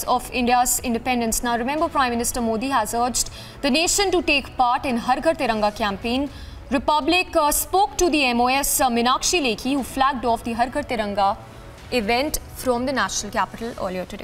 of India's independence. Now remember, Prime Minister Modi has urged the nation to take part in Har Ghar Tiranga campaign. Republic spoke to the MOS Meenakshi Lekhi, who flagged off the Har Ghar Tiranga event from the national capital earlier today.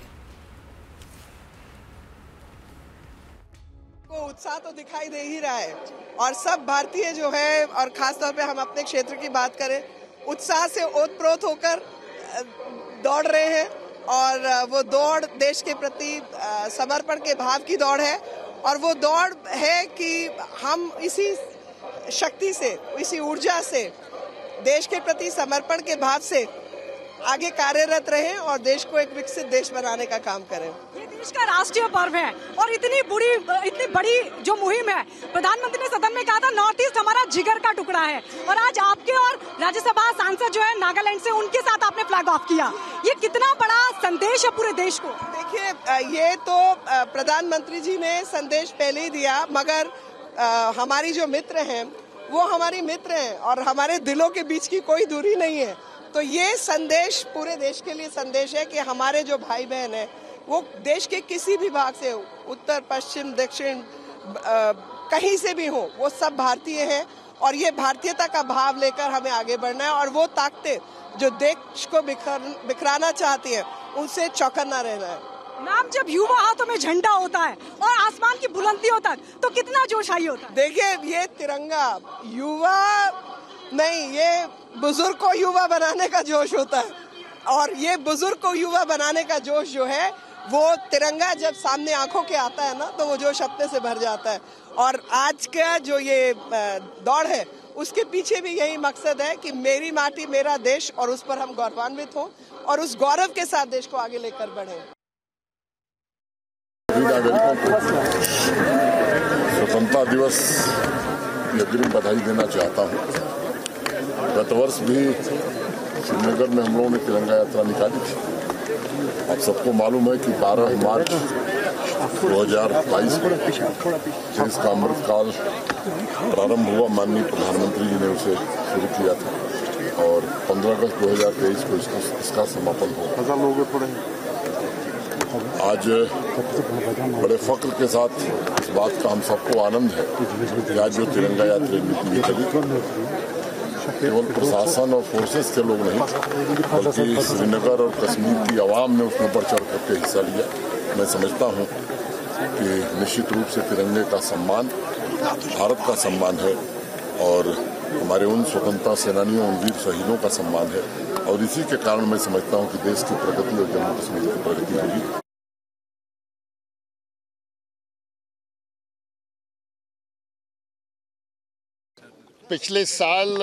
उत्साह तो दिखाई दे ही रहा है और सब भारतीय जो है, और खास तौर पे हम अपने क्षेत्र की बात करें, उत्साह से ओतप्रोत होकर दौड़ रहे हैं। और वो दौड़ देश के प्रति समर्पण के भाव की दौड़ है, और वो दौड़ है कि हम इसी शक्ति से, इसी ऊर्जा से, देश के प्रति समर्पण के भाव से आगे कार्यरत रहें और देश को एक विकसित देश बनाने का काम करें। ये देश का राष्ट्रीय पर्व है और इतनी बड़ी जो मुहिम है, प्रधानमंत्री ने सदन में कहा था नॉर्थ ईस्ट हमारा जिगर का टुकड़ा है, और आज आपके और राज्यसभा सांसद जो है नागालैंड से, उनके साथ आपने फ्लैग ऑफ किया। ये कितना बड़ा संदेश है पूरे देश को। देखिए, ये तो प्रधानमंत्री जी ने संदेश पहले ही दिया, मगर हमारी जो मित्र हैं वो हमारी मित्र हैं और हमारे दिलों के बीच की कोई दूरी नहीं है। तो ये संदेश पूरे देश के लिए संदेश है कि हमारे जो भाई बहन हैं वो देश के किसी भी भाग से, उत्तर पश्चिम दक्षिण, कहीं से भी हो, वो सब भारतीय हैं और ये भारतीयता का भाव लेकर हमें आगे बढ़ना है। और वो ताकतें जो देश को बिखराना चाहती हैं उनसे चौकन्ना रहना है। मैम, जब युवा हाथों में झंडा होता है और आसमान की बुलंदियों तक, तो कितना जोश आई होता है। देखिए, ये तिरंगा युवा नहीं, ये बुजुर्ग को युवा बनाने का जोश होता है, और ये बुजुर्ग को युवा बनाने का जोश जो है वो तिरंगा जब सामने आंखों के आता है ना, तो वो जोश अपने से भर जाता है। और आज का जो ये दौड़ है उसके पीछे भी यही मकसद है कि मेरी माटी मेरा देश, और उस पर हम गौरवान्वित हों और उस गौरव के साथ देश को आगे लेकर बढ़ें। स्वतंत्रता दिवस की अग्रिम बधाई देना चाहता हूँ। गत वर्ष भी श्रीनगर में हम लोगों ने तिरंगा यात्रा निकाली थी। आप सबको मालूम है कि 12 मार्च 2022 को इसका अमृतकाल प्रारंभ हुआ। माननीय प्रधानमंत्री जी ने उसे शुरू किया था और 15 अगस्त 2023 को इसका समापन हुआ। आज बड़े फख्र के साथ इस बात का हम सबको आनंद है कि आज जो तिरंगा यात्रा निकली केवल प्रशासन और फोर्सेस के लोग नहीं, बल्कि श्रीनगर और कश्मीर की आवाम ने उसमें बढ़ चढ़ करके हिस्सा लिया। मैं समझता हूं कि निश्चित रूप से तिरंगे का सम्मान भारत का सम्मान है और हमारे उन स्वतंत्रता सेनानियों, उन वीर शहीदों का सम्मान है, और इसी के कारण मैं समझता हूं कि देश की प्रगति और जम्मू कश्मीर की प्रगति होगी। पिछले साल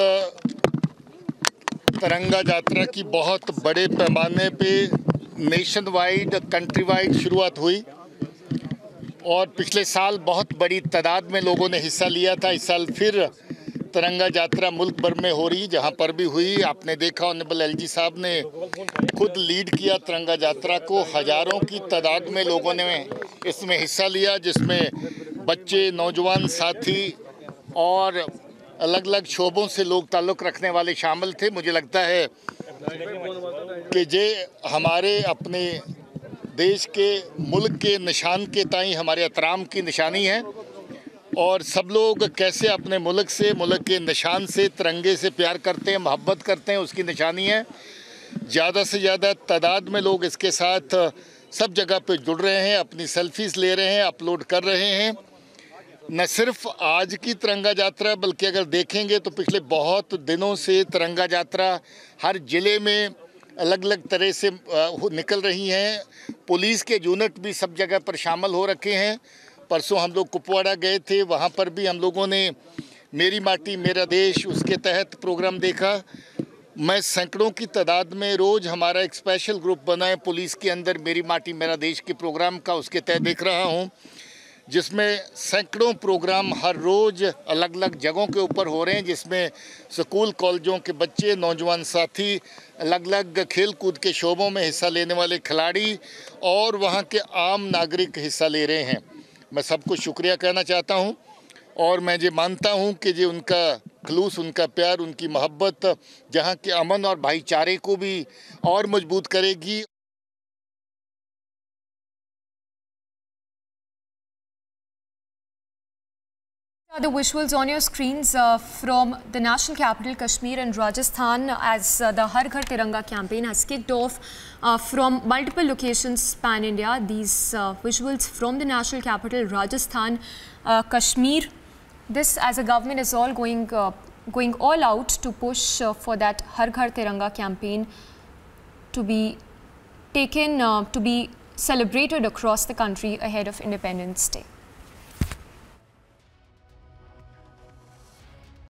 तिरंगा यात्रा की बहुत बड़े पैमाने पे नेशन वाइड, कंट्री वाइड शुरुआत हुई और पिछले साल बहुत बड़ी तादाद में लोगों ने हिस्सा लिया था। इस साल फिर तिरंगा यात्रा मुल्क भर में हो रही, जहां पर भी हुई। आपने देखा ऑनरेबल एलजी साहब ने खुद लीड किया तिरंगा यात्रा को। हजारों की तादाद में लोगों ने इसमें हिस्सा लिया, जिसमें बच्चे, नौजवान साथी और अलग अलग शोबों से लोग ताल्लुक़ रखने वाले शामिल थे। मुझे लगता है कि ये हमारे अपने देश के, मुल्क के निशान के ताईं हमारे एहतराम की निशानी है, और सब लोग कैसे अपने मुल्क से, मुल्क के निशान से, तिरंगे से प्यार करते हैं, मोहब्बत करते हैं, उसकी निशानी है। ज़्यादा से ज़्यादा तादाद में लोग इसके साथ सब जगह पे जुड़ रहे हैं, अपनी सेल्फीज़ ले रहे हैं, अपलोड कर रहे हैं। न सिर्फ आज की तिरंगा यात्रा, बल्कि अगर देखेंगे तो पिछले बहुत दिनों से तिरंगा यात्रा हर ज़िले में अलग अलग तरह से निकल रही हैं। पुलिस के यूनिट भी सब जगह पर शामिल हो रखे हैं। परसों हम लोग कुपवाड़ा गए थे, वहाँ पर भी हम लोगों ने मेरी माटी मेरा देश, उसके तहत प्रोग्राम देखा। मैं सैकड़ों की तादाद में रोज़ हमारा एक स्पेशल ग्रुप बना है पुलिस के अंदर, मेरी माटी मेरा देश के प्रोग्राम का, उसके तहत देख रहा हूँ, जिसमें सैकड़ों प्रोग्राम हर रोज़ अलग अलग जगहों के ऊपर हो रहे हैं, जिसमें स्कूल कॉलेजों के बच्चे, नौजवान साथी, अलग अलग खेल कूद के शोबों में हिस्सा लेने वाले खिलाड़ी और वहाँ के आम नागरिक हिस्सा ले रहे हैं। मैं सबको शुक्रिया कहना चाहता हूँ और मैं ये मानता हूँ कि ये उनका खलूस, उनका प्यार, उनकी मोहब्बत जहाँ के अमन और भाईचारे को भी और मजबूत करेगी। The visuals on your screens from the national capital Kashmir and Rajasthan as the Har Ghar Tiranga campaign has kicked off from multiple locations pan-India. These visuals from the national capital Rajasthan, Kashmir. This as a government is all going all out to push for that Har Ghar Tiranga campaign to be taken, to be celebrated across the country ahead of Independence Day.